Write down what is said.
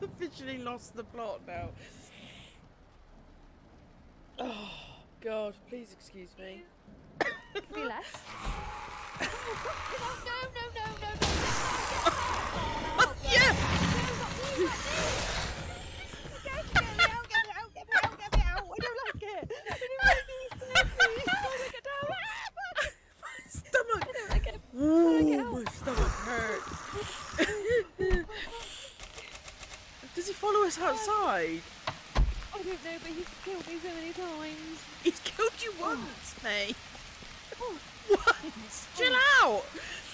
officially lost the plot now. Oh, God, please excuse me. Could be less. Oh, no. Yeah! Get me out. I don't like it. Get down. My stomach! I don't like it. Ooh, my stomach hurts. Does he follow us outside? I don't know, but he's killed me so many times. He's killed you once, May. Oh. Once! Chill out!